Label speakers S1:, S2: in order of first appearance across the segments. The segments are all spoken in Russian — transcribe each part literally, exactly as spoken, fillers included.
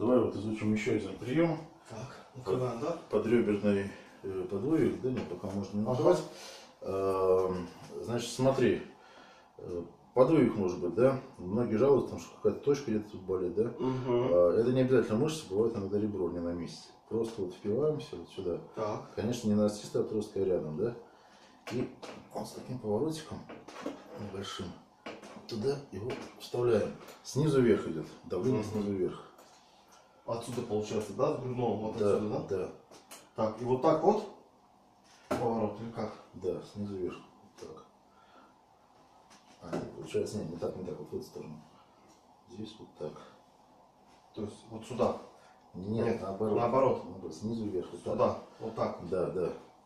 S1: Давай вот изучим еще один прием.
S2: Так, накрываем, да?
S1: Подреберный э, подвоек, да нет, пока можно не называть. Ага. Значит, смотри, подвоек может быть, да? Многие жалуются, потому что какая-то точка где-то тут болит, да?
S2: Угу.
S1: Это не обязательно мышцы, бывает иногда ребро не на месте. Просто вот впиваемся вот сюда.
S2: Так.
S1: Конечно, не на остистый отростка, а рядом, да? И вот с таким поворотиком небольшим туда его вставляем. Снизу вверх идет, давление угу. снизу вверх.
S2: Отсюда получается, да, с грудного, вот
S1: да,
S2: отсюда, да?
S1: Да.
S2: Так, и вот так вот поворот, или как?
S1: Да, снизу вверх. Так. А, нет, получается, нет, не так, не так, вот в эту сторону. Здесь вот так.
S2: То есть вот сюда?
S1: Нет,
S2: нет
S1: наоборот.
S2: Наоборот.
S1: наоборот. Снизу вверх. Вот
S2: сюда,
S1: так.
S2: вот так.
S1: Да, да.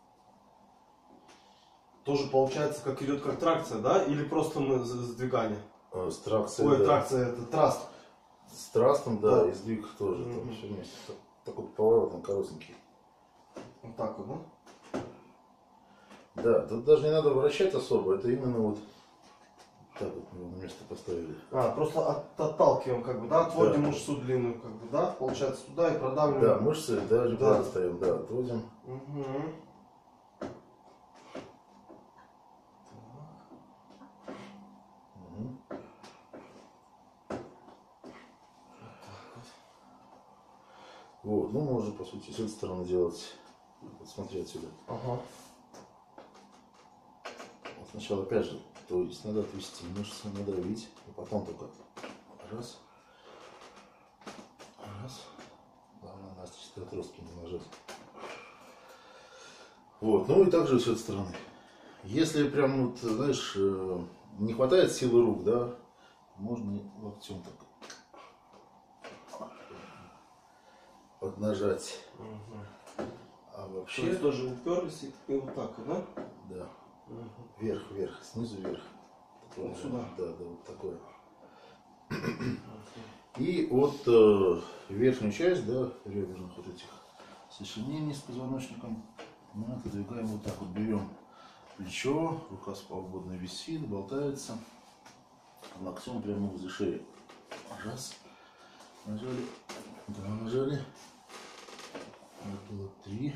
S2: Тоже получается, как идет как тракция, да? Или просто мы сдвигание?
S1: А, с тракцией,
S2: Ой,
S1: да.
S2: тракция, это траст.
S1: С трастом, да,
S2: да.
S1: И сдвиг тоже,
S2: Mm-hmm.
S1: там все вместе. Такой поворот, он коротенький.
S2: Вот так вот, да?
S1: Да, тут даже не надо вращать особо, это именно вот так вот мы на место поставили.
S2: А, просто от, отталкиваем, как бы, да, отводим да. мышцу длинную, как бы, да, получается туда и продавливаем.
S1: Да, мышцы, да, ребра ставим, да, отводим.
S2: Угу.
S1: Вот, ну можно по сути с этой стороны делать. Вот смотри отсюда.
S2: Ага.
S1: Вот сначала опять же, то есть надо отвести мышцы, надавить, и потом только раз, раз. Главное на остистые отростки не нажать. Вот, ну и также с этой стороны. Если прям вот, знаешь, не хватает силы рук, да, можно локтем так поднажать.
S2: Угу.
S1: А вообще...
S2: То есть тоже уперлись и, и вот так, да?
S1: Да.
S2: Угу.
S1: Вверх, вверх, снизу вверх.
S2: Вот вот сюда.
S1: Да, да, вот такое. И вот э, верхнюю часть, да, реберных вот этих сочленений с позвоночником мы отодвигаем вот так вот, берем плечо, рука свободно висит, болтается, локтем прямо возле шеи. Раз, нажали, два нажали, это было три.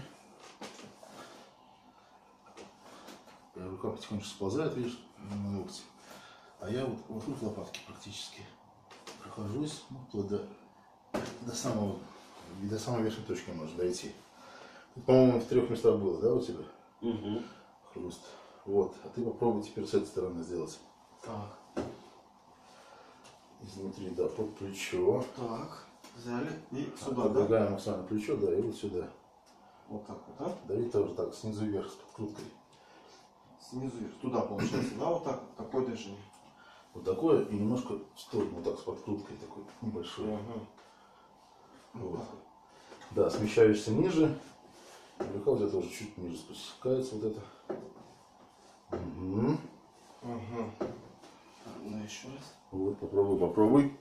S1: Рука потихоньку сползает, видишь, на локти. А я вот вокруг лопатки практически прохожусь, ну, вплоть до, до самого, до самой верхней точки можно дойти. По-моему, в трех местах было, да, у тебя?
S2: Угу.
S1: Хруст. Вот. А ты попробуй теперь с этой стороны сделать.
S2: Так.
S1: Изнутри, да, под плечо.
S2: Так. Взяли и сюда,
S1: Отодвигаем с вами плечо, да, и вот сюда.
S2: Вот так вот, да?
S1: Давить тоже так, снизу вверх, с подкруткой.
S2: Снизу вверх, туда получается, да, вот так, такое движение.
S1: Вот такое и немножко в сторону, вот так с подкруткой, такой небольшой.
S2: Угу.
S1: Вот. Вот. Да, смещаешься ниже. Рука вот это уже чуть ниже спускается, вот это. Угу.
S2: Угу. Ну еще раз.
S1: Вот, попробуй, попробуй.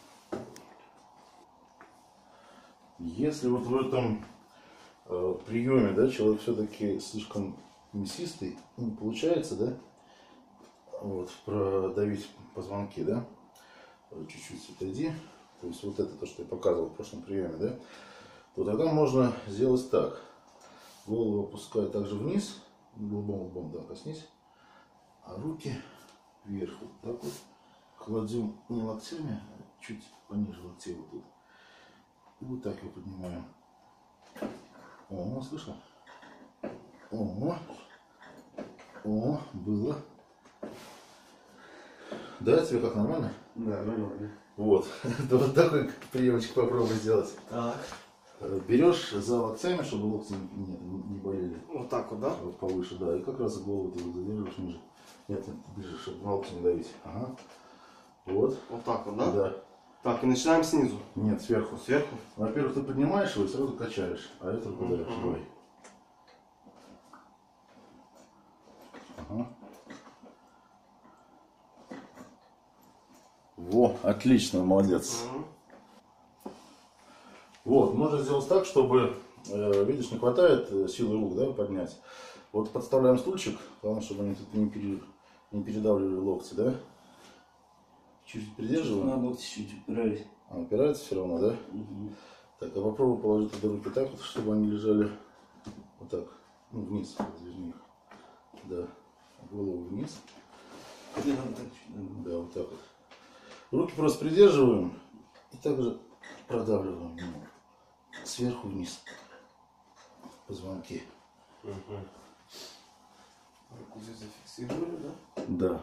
S1: Если вот в этом э, приеме, да, человек все-таки слишком мясистый, не получается, да, вот, продавить позвонки, да, чуть-чуть отойди, то есть вот это то, что я показывал в прошлом приеме, да, то тогда можно сделать так. Голову опускай также вниз, лбом, лбом, да, коснись, а руки вверх, вот так вот, кладем не локтями, а чуть пониже локтей вот тут. И вот так его поднимаем. О, слышал? О, о, было. Да, тебе как, нормально?
S2: Да, нормально.
S1: Вот. Вот такой приемчик попробуй сделать.
S2: Так.
S1: Берешь за локтями, чтобы локти не, не болели.
S2: Вот так вот, да?
S1: Вот повыше, да. И как раз голову ты задерживаешь ниже. Нет, нет, ближе, чтобы на локти не давить. Ага. Вот.
S2: Вот так вот, да?
S1: Да.
S2: Так, и начинаем снизу.
S1: Нет, сверху.
S2: Сверху?
S1: Во-первых, ты поднимаешь его и сразу качаешь, а это руку даешь. Давай. Ага. Во, отлично, молодец.
S2: Угу.
S1: Вот, можно сделать так, чтобы, э, видишь, не хватает силы рук, да, поднять. Вот подставляем стульчик, главное, чтобы они тут не, пере, не передавливали локти, да. Чуть-чуть придерживаем.
S3: Надо локти чуть-чуть упирать.
S1: А упирается все равно, да?
S2: Угу.
S1: Так, а попробуй положить эти руки так вот, чтобы они лежали вот так, ну, вниз, разверни их. Да, голову вниз. Да, вот так вот. Руки просто придерживаем и также продавливаем немного. Сверху вниз. Позвонки.
S2: Угу. Руку здесь зафиксировали, да?
S1: Да.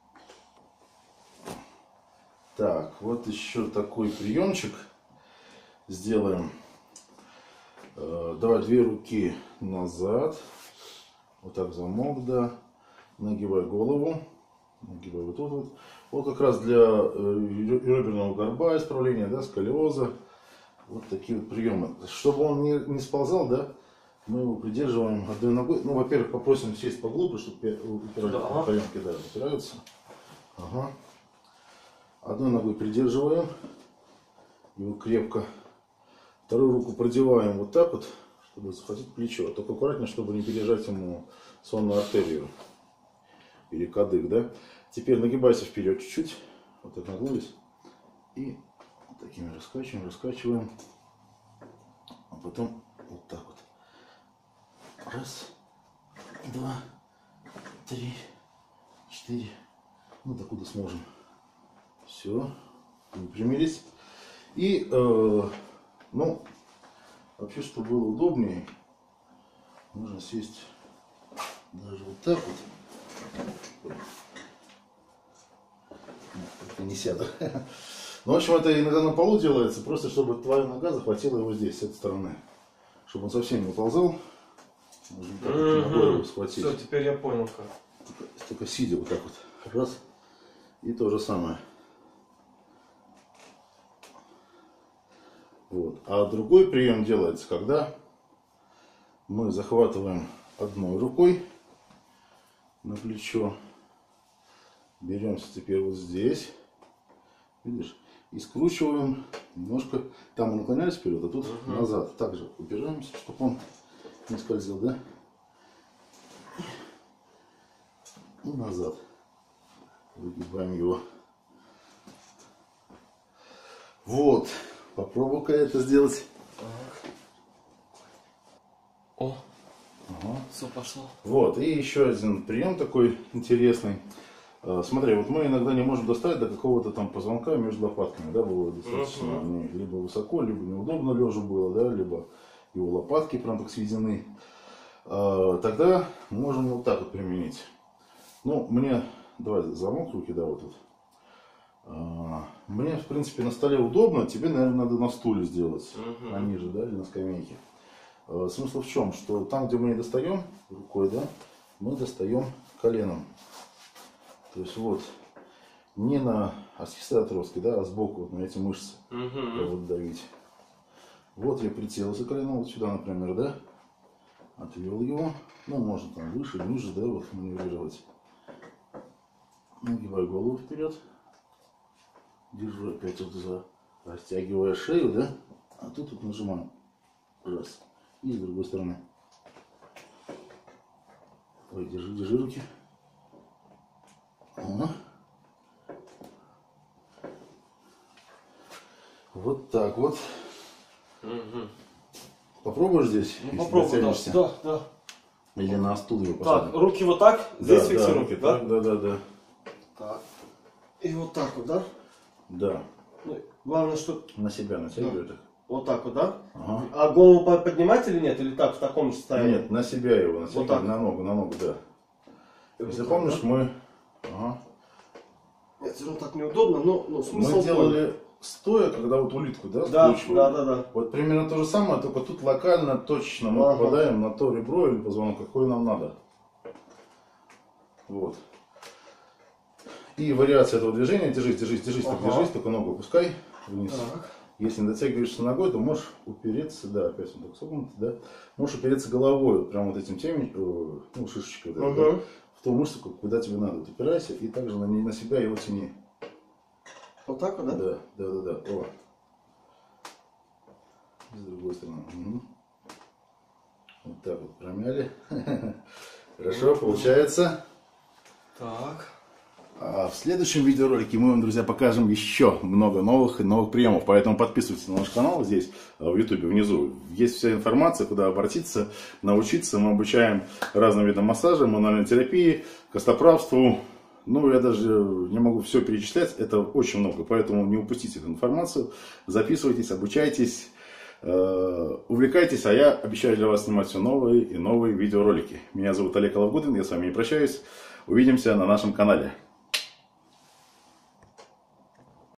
S1: Так, вот еще такой приемчик сделаем. Э, давай две руки назад. Вот так замок, да. Нагибай голову. Нагибай вот тут вот. Вот как раз для реберного горба, исправления, да, сколиоза. Вот такие вот приемы. Чтобы он не, не сползал, да, мы его придерживаем одной ногой. Ну, во-первых, попросим сесть поглубже, чтобы упирать, коленки, да, упираются. Ага. Одной ногой придерживаем его крепко. Вторую руку продеваем вот так вот, чтобы захватить плечо. Только аккуратнее, чтобы не пережать ему сонную артерию или кадык, да. Теперь нагибайся вперед чуть-чуть. Вот так нагнулись. И вот такими раскачиваем, раскачиваем. А потом вот так вот. Раз, два, три, четыре. Ну, докуда сможем. Все. Выпрямились. И, э, ну, вообще, чтобы было удобнее, можно сесть даже вот так вот. Как-то не сяду. Ну, в общем, это иногда на полу делается, просто чтобы твоя нога захватила его здесь, с этой стороны. Чтобы он совсем не уползал. Можно так вот ногой его схватить.
S2: Все, теперь я понял как.
S1: Только, только сидя вот так вот. Раз. И то же самое. Вот. А другой прием делается, когда мы захватываем одной рукой на плечо. Беремся теперь вот здесь. Видишь? И скручиваем немножко. Там мы наклонялись вперед, а тут угу. назад. Также упираемся, чтобы он не скользил, да? И назад. Выгибаем его. Вот. Попробую-ка это сделать.
S2: Так. О.
S1: Ага.
S2: Все пошло.
S1: Вот. И еще один прием такой интересный. Смотри, вот мы иногда не можем достать до какого-то там позвонка между лопатками, да, было достаточно, uh-huh. они либо высоко, либо неудобно лежа было, да, либо его лопатки прям так сведены. А, тогда можем вот так вот применить. Ну, мне, давай замок руки, да, вот тут. А, мне, в принципе, на столе удобно, тебе, наверное, надо на стуле сделать, uh-huh. пониже, да, или на скамейке. А, смысл в чем, что там, где мы не достаем рукой, да, мы достаем коленом. То есть вот не на остистые отростки, да, а сбоку вот на эти мышцы uh-huh. вот давить. Вот я прицелился коленом вот сюда, например, да, отвел его. Ну, можно там выше, ниже, да, вот маневрировать. Нагибаю голову вперед. Держу опять вот за, растягивая шею, да, а тут вот нажимаю. Раз. И с другой стороны. Ой, держи, держи руки. Ага. Вот так вот.
S2: Угу.
S1: Попробуешь здесь?
S2: Ну, попробуй, да, да, да.
S1: Или на стул его посадим?
S2: Так, руки вот так, здесь
S1: да,
S2: фиксируем,
S1: да, руки
S2: да?
S1: Так, да, да, да.
S2: Так. И вот так вот, да?
S1: Да.
S2: Ну, главное, что...
S1: На себя натягивай так.
S2: Вот так вот, да?
S1: Ага.
S2: А голову поднимать или нет? Или так, в таком же состоянии?
S1: Нет, на себя его натягивай,
S2: вот так.
S1: на ногу, на ногу, да.
S2: И
S1: Если
S2: вот
S1: помнишь,
S2: так, да?
S1: мы... Ага.
S2: Нет, все равно так неудобно, но, но смысл...
S1: Мы делали стоя, когда вот улитку, да,
S2: да,
S1: скручивали.
S2: да, да, да.
S1: Вот примерно то же самое, только тут локально, точно мы
S2: ага.
S1: попадаем на то ребро или позвонок, какое нам надо. Вот. И вариация этого движения, держись, держись, держись, ага. так держись, только ногу опускай вниз. Так. Если не дотягиваешься ногой, то можешь упереться, да, опять он так согнутый, да, можешь упереться головой, вот прям вот этим теми, ну, шишечкой, да,
S2: ага.
S1: да, в ту мышцу, куда тебе надо. Вот упирайся и также на, на себя его тяни.
S2: Вот так вот, да?
S1: Да, да, да, да. О. С другой стороны. Угу. Вот так вот промяли. Хорошо, получается.
S2: Так.
S1: А в следующем видеоролике мы вам, друзья, покажем еще много новых и новых приемов. Поэтому подписывайтесь на наш канал здесь, в YouTube, внизу. Есть вся информация, куда обратиться, научиться. Мы обучаем разным видам массажа, мануальной терапии, костоправству. Ну, я даже не могу все перечислять, это очень много. Поэтому не упустите эту информацию. Записывайтесь, обучайтесь, увлекайтесь. А я обещаю для вас снимать все новые и новые видеоролики. Меня зовут Олег Алавгудин, я с вами не прощаюсь. Увидимся на нашем канале.